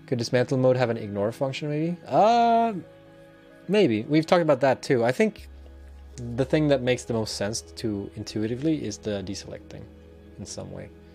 Could dismantle mode have an ignore function, maybe? Maybe. We've talked about that too. I think the thing that makes the most sense to intuitively is the deselect thing in some way.